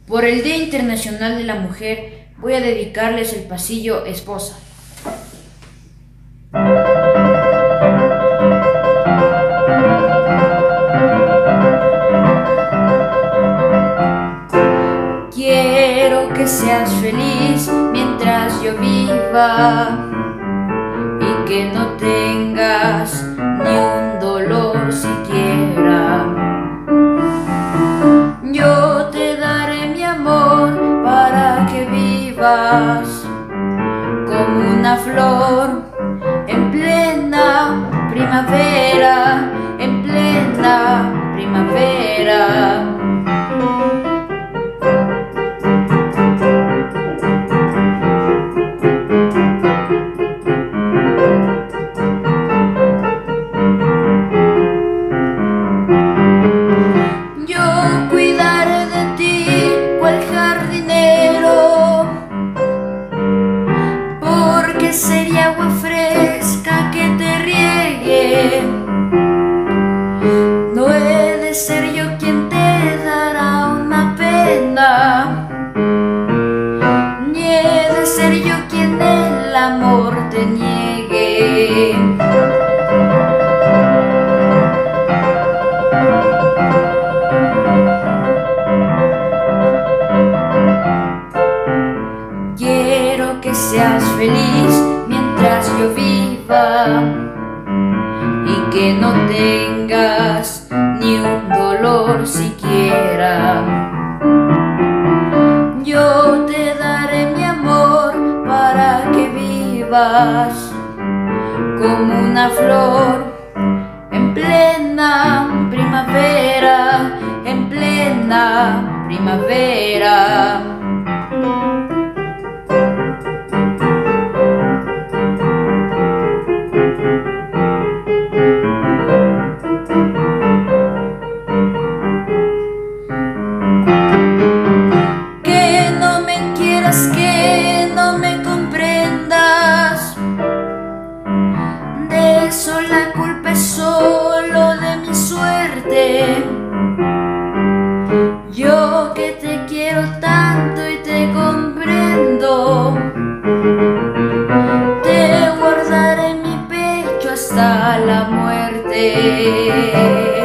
Por el Día Internacional de la Mujer, voy a dedicarles el pasillo Esposa. Quiero que seas feliz mientras yo viva y que no tengas ni un dolor siquiera. Yo te daré mi amor para que vivas como una flor en plena primavera, en plena primavera. Yo cuidaré de ti, cual jardinero, porque sería agua fresca que te riegue. No he de ser yo quien te dará una pena, ni he de ser yo quien el amor te niegue. Quiero que seas feliz mientras yo viva y que no tengas ni un dolor siquiera. Yo te daré mi amor para que vivas como una flor en plena primavera, en plena primavera. Que no me comprendas, de eso la culpa es solo de mi suerte. Yo que te quiero tanto y te comprendo, te guardaré en mi pecho hasta la muerte.